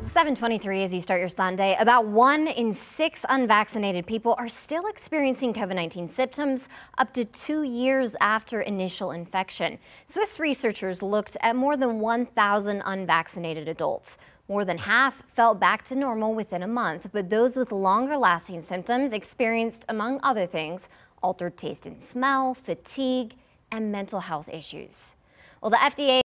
7:23 as you start your Sunday. About 1 in 6 unvaccinated people are still experiencing COVID-19 symptoms up to 2 years after initial infection. Swiss researchers looked at more than 1,000 unvaccinated adults. More than half felt back to normal within a month, but those with longer-lasting symptoms experienced, among other things, altered taste and smell, fatigue, and mental health issues. Well, the FDA